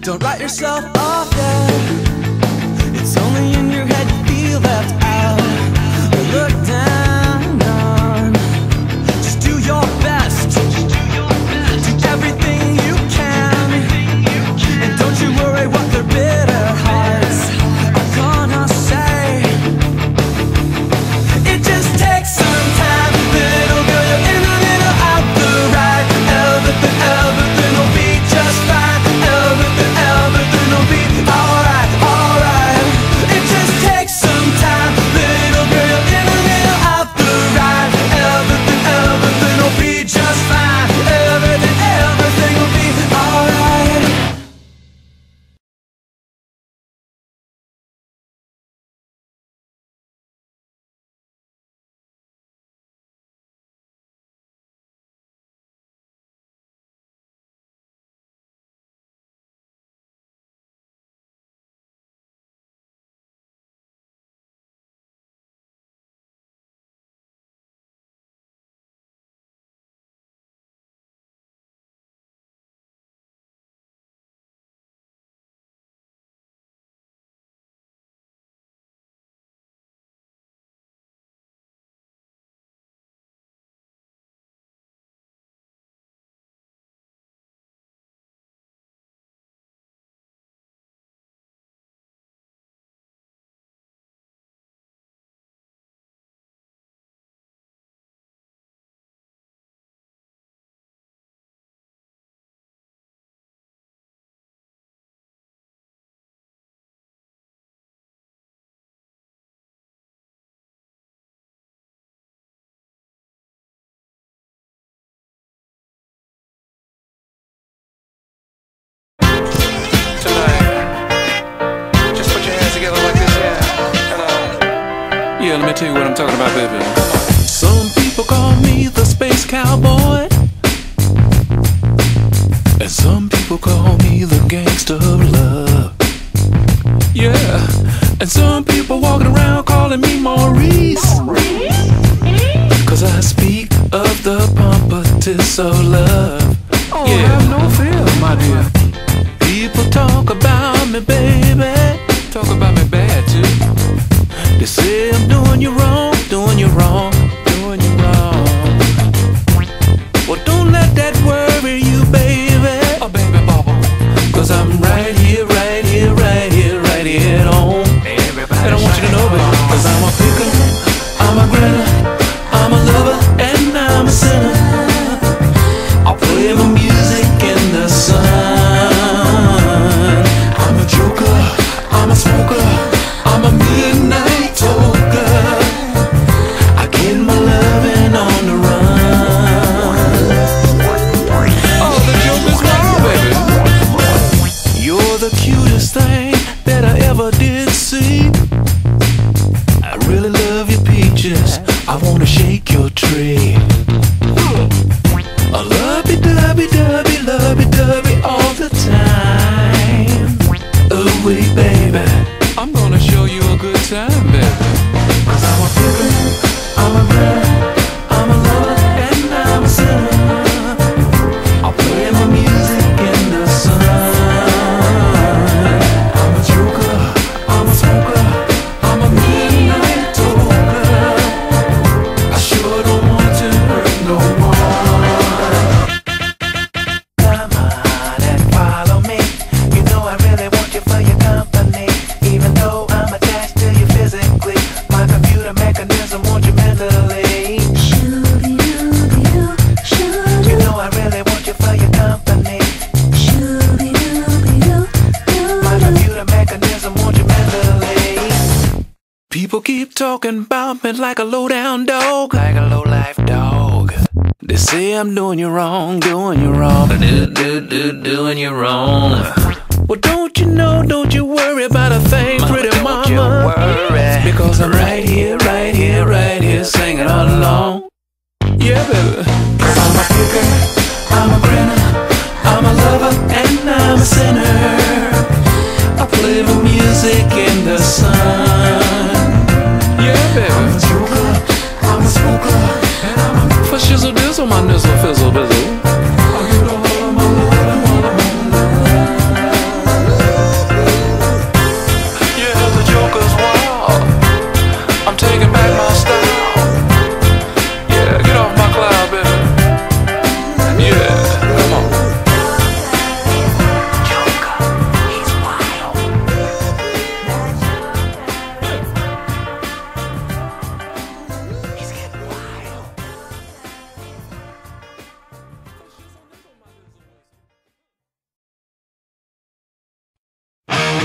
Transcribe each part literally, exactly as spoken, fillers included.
Don't write yourself off yet. It's only in your head you feel left out or looked down on. Just do your best. Do everything you can. And don't you worry what their bitter hearts are gonna say. It just takes some time, little girl. You're in the middle of the ride. Everything, everything will be just fine. Everything, everything will be alright, alright. It just takes some time, little girl. You're in the middle of the ride. Everything, everything will be just fine. Everything, everything will be alright. Yeah, let me tell you what I'm talking about, baby. Some people call me the space cowboy, and some people call me the gangster of love. Yeah, and some people walking around calling me Maurice, cause I speak of the pompatus of love. Oh, yeah. Have no fear, my dear. People talk about me, baby. Talk about me bad, too. They say I'm doing you wrong, doing you wrong, doing you wrong. Well, don't let that worry you, baby. Oh, baby, bubble. Cause I'm right here, right here, right here, right here at home. Everybody and I want you to know, baby, cause I'm a picker, I'm a grinner, I'm a lover, and I'm a sinner. I'll play my music in the sun. I'm a joker, I'm a smoker, I'm a midnight toker. I get my loving on the run. Oh, the joker's gone, baby. You're the cutest thing that I ever did see. I really love your peaches, I wanna shake your tree. A lovey-dovey-dovey, lovey-dovey all the time. Oh, wait, baby, I'm gonna show you a good time, baby. Cause I'm a picker, I'm a brother, I'm a lover, and I'm a sinner. I'll play my music in the sun. I'm a joker, I'm a smoker, I'm a midnight toker. I sure don't want to hurt no one. Come on and follow me. You know I really want you for your company. Even though I'm attached to you physically, my computer mechanism wants you mentally. You know I really want you for your company. My computer mechanism wants you mentally. People keep talking about me like a low-down dog, like a low-life dog. They say I'm doing you wrong, doing you wrong, do, do, do, doing you wrong. Well, don't you know, don't you worry about a thing, mama, pretty mama. Don't you worry. Because I'm right here, right here, right here, singing all along. Yeah, baby. Cause I'm a picker, I'm a grinner, I'm a lover, and I'm a sinner. I play the music in the sun. Yeah, baby. I'm a joker, I'm a smoker, and I'm a for shizzle dizzle, my nizzle fizzle bizzle. I get all of my love and all of my love.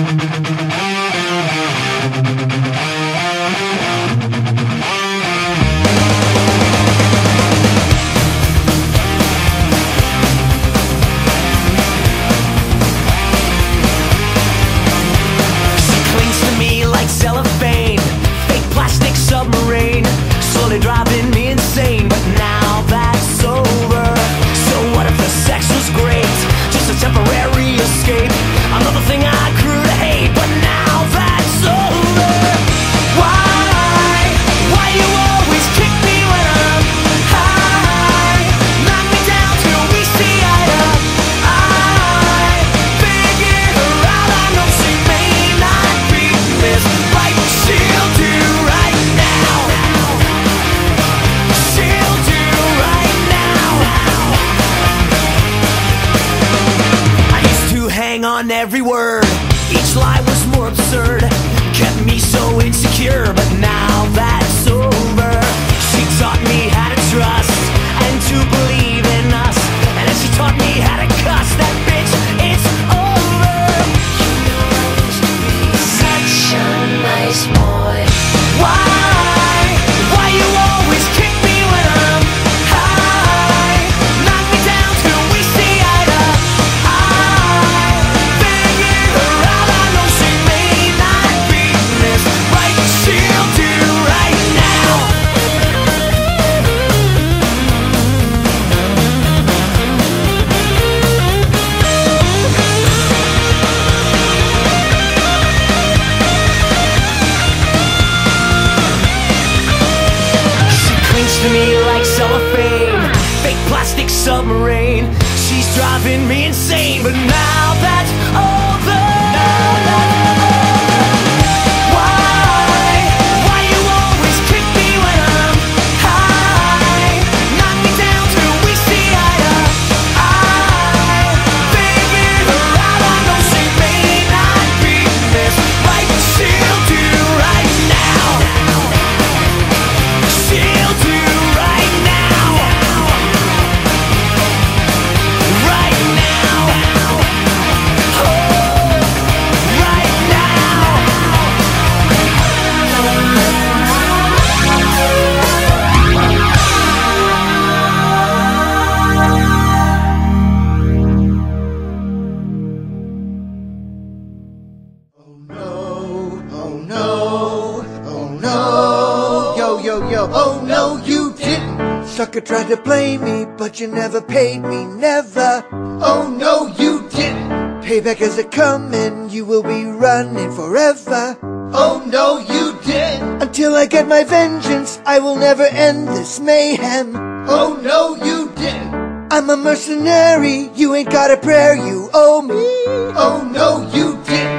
Submarine, slowly driving me insane. But now that's over. So what if the sex was great? Just a temporary escape, another thing I grew to hate. But now that's over. Why? Why you always kick me when I'm high? Knock me down till we see eye to eye. Figure her out, I know she may not be this right, but she'll do right. On every word, each lie was more absurd, kept me so insecure. But now that's over. She taught me how to trust and to believe in us, and then she taught me how to cuss. That bitch, it's over. You know I used to be such a nice boy. Why? Why you always kick me when I'm high? Knock me down till we see eye to eye. To me like cellophane, fake plastic submarine. She's driving me insane, but now that's over. Now that's over. Why? Why you always kick me when I'm high? Knock me down till we see eye to eye. Figure her out, I know she may not be this right, but she'll do right now. She'll do right now. Right now. Oh, right now. Oh no, oh no, oh no, yo, yo, yo, oh no, you didn't. Sucker tried to play me, but you never paid me, never. Oh no, you didn't. Payback is a coming, you will be running forever. Oh no, you didn't. Until I get my vengeance, I will never end this mayhem. Oh no, you didn't. I'm a mercenary, you ain't got a prayer, you owe me. Oh no, you didn't.